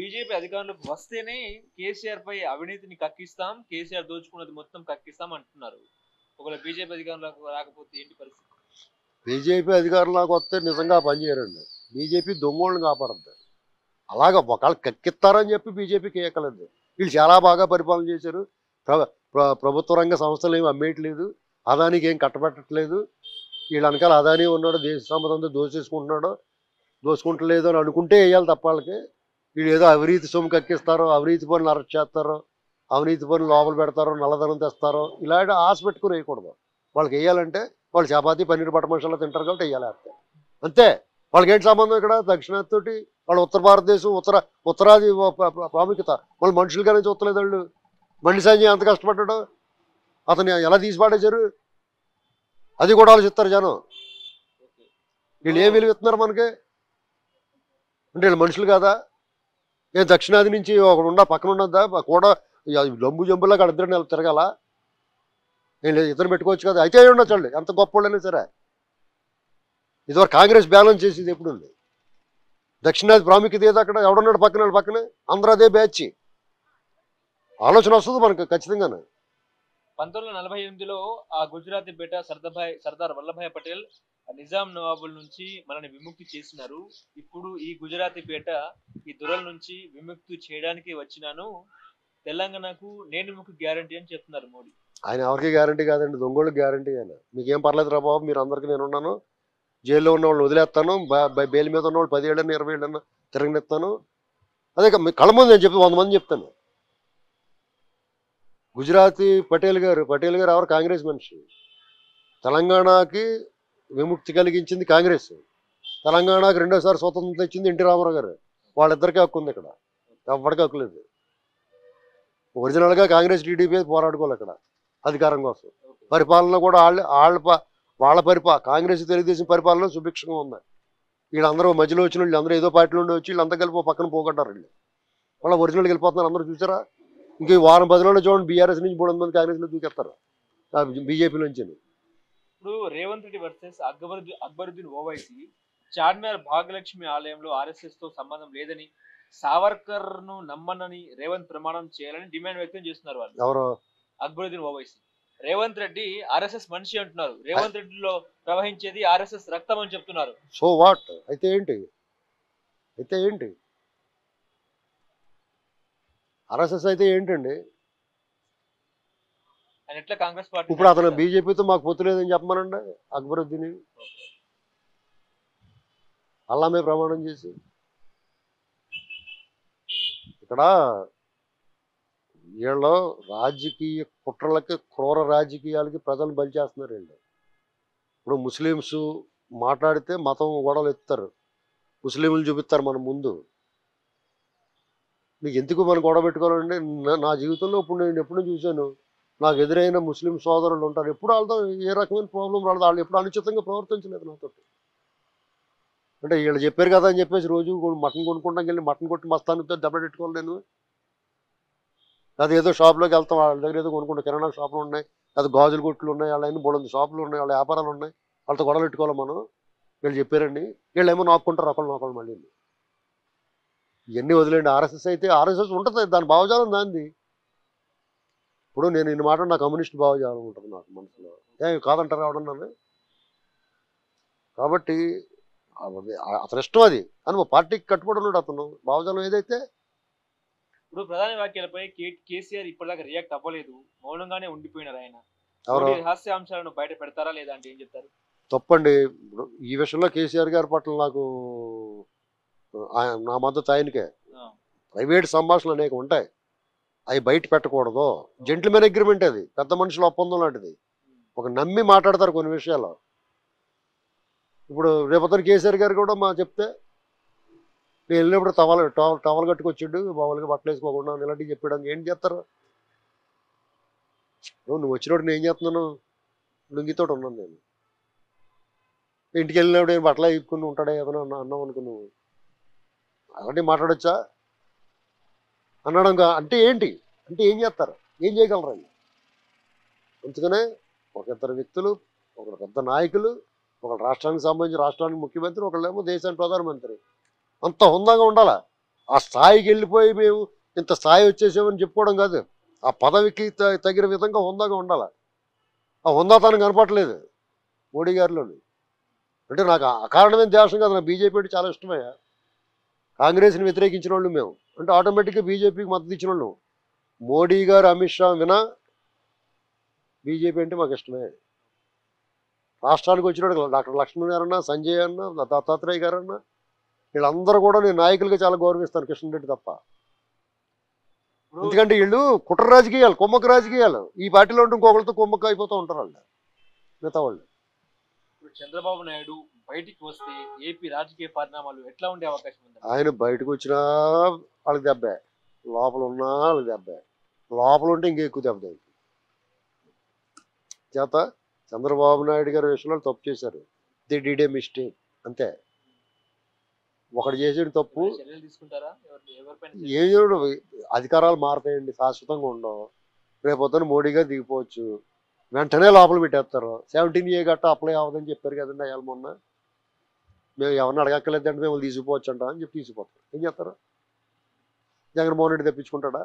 BJP అధికారంలోకి వస్తేనే కేసీఆర్ పై అవినీతిని కక్కిస్తాం, కేసీఆర్ దోచుకున్నది మొత్తం కక్కిస్తాం అంటున్నారు. ఒకవేళ బీజేపీ అధికారంలోకి రాకపోతే ఏంటి పరిస్థితి? బీజేపీ అధికారంలోకి వస్తే నిజంగా పనిచేయరండి. బీజేపీ దొంగోళ్ళని కాపాడద్దు. అలాగా ఒకళ్ళు కక్కిస్తారని చెప్పి బీజేపీకి ఏకలేదు. వీళ్ళు చాలా బాగా పరిపాలన చేశారు. ప్రభుత్వ రంగ సంస్థలు ఏమి అమ్మేయట్లేదు, అదానికి ఏం కట్టబెట్టట్లేదు. వీళ్ళ వెనకాల అదానీ ఉన్నాడు, దేశ సంపద అంతా దోచుకుంటలేదు అని అనుకుంటే వేయాలి తప్ప వాళ్ళకి. వీళ్ళు ఏదో అవినీతి సొమ్ము కక్కిస్తారో, అవినీతి పనులు అరెస్ట్ చేస్తారో, అవినీతి పనులు లోపల పెడతారో, నల్లధనం తెస్తారో, ఇలాంటి ఆశ పెట్టుకుని వేయకూడదు. వాళ్ళకి వేయాలంటే వాళ్ళు చపాతీ పన్నీరు బట్ట మనుషుల్లో తింటారు కాబట్టి వేయాలి అంతే. వాళ్ళకి ఏంటి సంబంధం ఇక్కడ దక్షిణాదితోటి? వాళ్ళు ఉత్తర భారతదేశం ఉత్తరాది ప్రాముఖ్యత. వాళ్ళు మనుషులుగానే చూస్తలేదు. వాళ్ళు బండి సంజయ్ ఎంత కష్టపడ్డాడు, అతను ఎలా తీసి పాడేశారు, అది కూడా ఆలోచిస్తారు జనం. వీళ్ళు ఏం విలువిస్తున్నారు మనకి అంటే? వీళ్ళు మనుషులు కాదా? ఏ దక్షిణాది నుంచి ఒకడు పక్కన ఉన్నదా కూడా లంబు జంబులా ఇద్దరు నెలలు తిరగాల? ఇద్దరు పెట్టుకోవచ్చు కదా. అయితే అయి ఉండొచ్చు వాళ్ళు, ఎంత గొప్ప వాళ్ళైనా సరే. ఇదివరకు కాంగ్రెస్ బ్యాలెన్స్ చేసేది ఎప్పుడు ఉంది? దక్షిణాది ప్రాముఖ్యత ఏదో అక్కడ ఎవడున్నాడు పక్కనే అందరూ అదే బ్యాచ్. ఆలోచన వస్తుంది మనకు ఖచ్చితంగానే. 1948లో ఆ గుజరాతీ బేట సర్దార్ వల్లభాయ్ పటేల్ నిజాం నవాబుల నుంచి మనల్ని విముక్తి చేసినారు. ఇప్పుడు ఈ గుజరాతీ పేట ఈ దొరల నుంచి విముక్తి చేయడానికి వచ్చినాను, తెలంగాణకు నేను మీకు గ్యారంటీ అని చెప్తున్నారు మోడీ. ఆయన ఎవరికి గ్యారంటీ కాదండి, దొంగోళ్ళకి గ్యారంటీ. ఆయన మీకేం పర్లేదు రా బాబు, మీరు అందరికీ నేనున్నాను, జైల్లో ఉన్న వాళ్ళని వదిలేస్తాను, బెయిల్ మీద ఉన్న వాళ్ళు 10 ఏళ్ళని 20 ఏళ్ళని తిరగనిస్తాను. అదే కళ్ళ ముందు నేను చెప్పి 100 మంది చెప్తాను. గుజరాతీ పటేల్ గారు ఎవరు? కాంగ్రెస్ మనిషి. తెలంగాణకి విముక్తి కలిగించింది కాంగ్రెస్. తెలంగాణకి రెండోసారి స్వతంత్రం తెచ్చింది ఎన్టీ రామారావు గారు. వాళ్ళిద్దరికీ హక్కు ఉంది ఇక్కడ, ఎవరికి హక్కు లేదు. ఒరిజినల్గా కాంగ్రెస్ టీడీపీ పోరాడుకోవాలి అక్కడ అధికారం కోసం. పరిపాలన కూడా వాళ్ళ కాంగ్రెస్ తెలుగుదేశం పరిపాలన సుభిక్షంగా ఉంది. వీళ్ళందరూ మధ్యలో వచ్చిన వాళ్ళు అందరూ ఏదో పార్టీలో ఉండి వచ్చి వీళ్ళంతా కలిపి పక్కన పోగొట్టారు. వీళ్ళు వాళ్ళ ఒరిజినల్కి వెళ్ళిపోతున్నారు. అందరూ చూసారా? ఇంక ఈ వారం 10 రోజుల్లో చూడండి, బీఆర్ఎస్ నుంచి 300 మంది కాంగ్రెస్లో దూకేస్తారు బీజేపీ నుంచి. ఇప్పుడు రేవంత్ రెడ్డి వర్సెస్ అక్బరుద్దీన్ ఓవైసీ చార్మినార్ భాగ్యలక్ష్మి ఆలయంలో ఆర్ఎస్ఎస్ తో సంబంధం లేదని, సావర్కర్ ను నమ్మనని రేవంత్ ప్రమాణం చేయాలని డిమాండ్ వ్యక్తం చేస్తున్నారు వాళ్ళు. ఎవరు? అక్బరుద్దీన్ ఓవైసీ. రేవంత్ రెడ్డి ఆర్ఎస్ఎస్ మనిషి అంటున్నారు. రేవంత్ రెడ్డిలో ప్రవహించేది ఆర్ఎస్ఎస్ రక్తం అని చెప్తున్నారు. So what? అయితే ఏంటి ఆర్ఎస్ఎస్ అయితే ఏంటండి? ఆయన ఎట్లా కాంగ్రెస్ పార్టీ? ఇప్పుడు అతను బీజేపీతో మాకు పొత్తు లేదని చెప్పమనండి అక్బరుద్దీన్. అల్లామే ప్రమాణం చేసి ఇక్కడ వీళ్ళు రాజకీయ కుట్రలకి, క్రూర రాజకీయాలకి ప్రజలు బలి చేస్తున్నారు వీళ్ళు. ఇప్పుడు ముస్లిమ్స్ మాట్లాడితే మతం గొడవలు ఎత్తుతారు, ముస్లింలు చూపిస్తారు మన ముందు. మీకు ఎందుకు మనం గొడవ పెట్టుకోవాలండి? నా జీవితంలో ఇప్పుడు నేను ఎప్పుడు చూశాను, నాకు ఎదురైన ముస్లిం సోదరులు ఉంటారు, ఎప్పుడు వాళ్ళతో ఏ రకమైన ప్రాబ్లం రాలేదు. వాళ్ళు ఎప్పుడు అనుచితంగా ప్రవర్తించలేదు నాతో. అంటే వీళ్ళు చెప్పారు కదా అని చెప్పేసి రోజు మటన్ కొనుక్కుంటాకి వెళ్ళి మటన్ కొట్టి మస్తానితో దెబ్బపెట్టుకోవాలి నేను. అది ఏదో షాప్లోకి వెళ్తాం, వాళ్ళ దగ్గర ఏదో కొనుక్కుంటాం, కిరాణా షాపులు ఉన్నాయి, అది గాజుల కొట్లు ఉన్నాయి, వాళ్ళ అయినా 300 షాపులు ఉన్నాయి, వాళ్ళ వ్యాపారాలు ఉన్నాయి, వాళ్ళతో గొడవ పెట్టుకోవాలి మనం. వీళ్ళు చెప్పారండి, వీళ్ళు ఏమో నోక్కుంటారు ఒకళ్ళు మళ్ళీ. ఇవన్నీ వదిలేండి. ఆర్ఎస్ఎస్ అయితే ఆర్ఎస్ఎస్ ఉంటుంది, దాని భావజాలం దాన్ని. ఇప్పుడు నేను ఇన్ని మాట నా కమ్యూనిస్ట్ భావజాలం ఉంటుంది నాకు మనసులో, ఏం కాదంటారు ఎవడన్నాను. కాబట్టి అతను ఇష్టం అది అని పార్టీకి కట్టుబడి ఉన్నాడు అతను. భావజాలం ఏదైతే. ఇప్పుడు ప్రధాని వ్యాఖ్యలపై కేసీఆర్ ఇప్పటిదాకా రియాక్ట్ అవ్వలేదు, మౌనంగానే ఉండిపోయినారు. ఆయన రహస్య అంశాలను బయట పెడతారా లేదా అంటే ఏం చెప్తారు? తప్పండి. ఇప్పుడు ఈ విషయంలో కేసీఆర్ గారి పట్ల నాకు నా మద్దతు ఆయనకే. ప్రైవేట్ సంభాషణలు అనేక ఉంటాయి, అవి బయట పెట్టకూడదు. జెంట్మెన్ అగ్రిమెంట్ అది, పెద్ద మనుషుల ఒప్పందం లాంటిది. ఒక నమ్మి మాట్లాడతారు కొన్ని విషయాలు. ఇప్పుడు రేపొద్దున కేసీఆర్ గారు కూడా మా చెప్తే, నేను వెళ్ళినప్పుడు టవల్ కట్టుకొచ్చాడు, మామూలుగా బట్టలు వేసుకోకుండా ఇలాంటివి చెప్పడానికి ఏం చేస్తారు? నువ్వు వచ్చినప్పుడు నేను ఏం చేస్తున్నాను? లుంగితో ఉన్నాను నేను. ఇంటికి వెళ్ళినప్పుడు నేను బట్టలు ఇప్పుకుని ఉంటాడే ఏదైనా అన్నావు అనుకో, నువ్వు అలాంటివి మాట్లాడచ్చా అన్నాడు. అంటే ఏంటి అంటే ఏం చేస్తారు, ఏం చేయగలరు అని. అందుకనే ఒక ఇద్దరు వ్యక్తులు, ఒకరు పెద్ద నాయకులు, ఒకరు రాష్ట్రానికి సంబంధించి రాష్ట్రానికి ముఖ్యమంత్రి, ఒకళ్ళేమో దేశానికి ప్రధానమంత్రి, అంత హుందాగా ఉండాలా. ఆ స్థాయికి వెళ్ళిపోయి మేము ఇంత స్థాయి వచ్చేసామని చెప్పుకోవడం కాదు. ఆ పదవికి తగిన విధంగా హుందాగా ఉండాలి. ఆ హుందాతనం కనపడలేదు మోడీ గారిలోని. అంటే నాకు అకారణమైన ద్వేషం కాదు, నాకు బీజేపీ అంటే చాలా ఇష్టమయ్యా. కాంగ్రెస్ని వ్యతిరేకించిన వాళ్ళు మేము, అంటే ఆటోమేటిక్గా బీజేపీకి మద్దతు ఇచ్చిన వాళ్ళు. మోడీ గారు అమిత్ షా వినా బీజేపీ అంటే మాకు ఇష్టమే. రాష్ట్రానికి వచ్చినట్టు డాక్టర్ లక్ష్మణ్ గారన్నా, సంజయ్ అన్న, దత్తాత్రేయ గారన్నా, వీళ్ళందరూ కూడా నేను నాయకులుగా చాలా గౌరవిస్తాను, కిషన్ రెడ్డి తప్ప. ఇప్పుడు ఎందుకంటే వీళ్ళు కుట్ర రాజకీయాలు, కుమ్మక్క రాజకీయాలు. ఈ పార్టీలో ఉంటే ఇంకొకరితో కుమ్మక్క అయిపోతూ ఉంటారు వాళ్ళు, మిగతా వాళ్ళు. ఇప్పుడు చంద్రబాబు నాయుడు బయటికి వస్తే ఏపీ రాజకీయ పరిణామాలు ఎట్లా ఉండే అవకాశం ఉంది? ఆయన బయటకు వచ్చినా వాళ్ళకి దెబ్బే, లోపల ఉన్నా వాళ్ళకి దెబ్బే. లోపల ఉంటే ఇంకా ఎక్కువ దెబ్బ తగ్గుతుంది. చేత చంద్రబాబు నాయుడు గారి విషయంలో తప్పు చేశారు. ది డిడ్ ఏ మిస్టేక్, అంతే. ఒకటి చేసిన తప్పు చర్యలు తీసుకుంటారా? ఎవరిపైన ఏం చేయడం. అధికారాలు మారతాయండి, శాశ్వతంగా ఉండవు. రేపొద్దున మోడీ గారు దిగిపోవచ్చు, వెంటనే లోపల పెట్టేస్తారు. 17A గట్ట అప్లై అవ్వదని చెప్పారు కదండి అయ్యాలి మొన్న. మేము ఎవరిని అడగక్కర్లేదంటే మేము తీసుకుపోవచ్చు అంట అని చెప్పి తీసుకుపోతారు. ఏం చేస్తారు? జగన్మోహన్ రెడ్డి తెప్పించుకుంటాడా?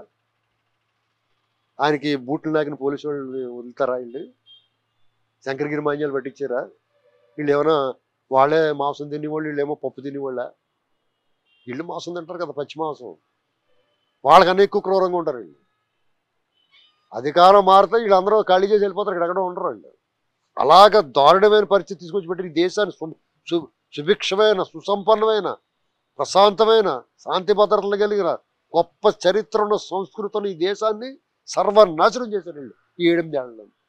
ఆయనకి బూట్లు నాకిన పోలీసు వాళ్ళు వదులుతారా? వీళ్ళు శంకరగిరి మాన్యాలు పట్టించారా? వీళ్ళు ఏమైనా వాళ్ళే మాంసం తినేవాళ్ళు, వీళ్ళు ఏమో పప్పు తినేవాళ్ళ? వీళ్ళు మాంసం తింటారు కదా, పచ్చి మాంసం. వాళ్ళకన్నా ఎక్కువ క్రూరంగా ఉంటారు వీళ్ళు. అధికారం మారితే వీళ్ళందరూ ఖాళీ చేసి వెళ్ళిపోతారు, ఇక్కడ ఎక్కడ ఉండరు వాళ్ళు. అలాగ దారుణమైన పరిస్థితి తీసుకొచ్చి పెట్టి ఈ దేశాన్ని సుభిక్షమైన, సుసంపన్నమైన, ప్రశాంతమైన, శాంతి భద్రతలు కలిగిన గొప్ప చరిత్ర ఉన్న సంస్కృతిని ఈ దేశాన్ని సర్వనాశనం చేశారు వీళ్ళు ఈ 8 ఏళ్ళలో.